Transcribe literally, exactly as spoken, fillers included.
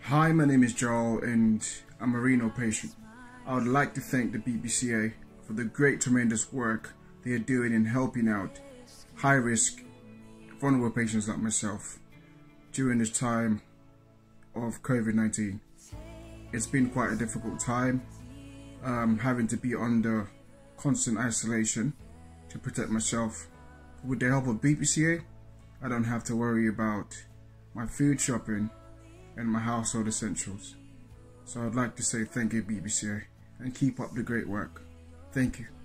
Hi, my name is Joel and I'm a renal patient. I would like to thank the B B C A for the great tremendous work they are doing in helping out high risk, vulnerable patients like myself during this time of COVID nineteen. It's been quite a difficult time, um, having to be under constant isolation to protect myself. With the help of B B C A, I don't have to worry about my food shopping and my household essentials. So I'd like to say thank you, B B C A, and keep up the great work. Thank you.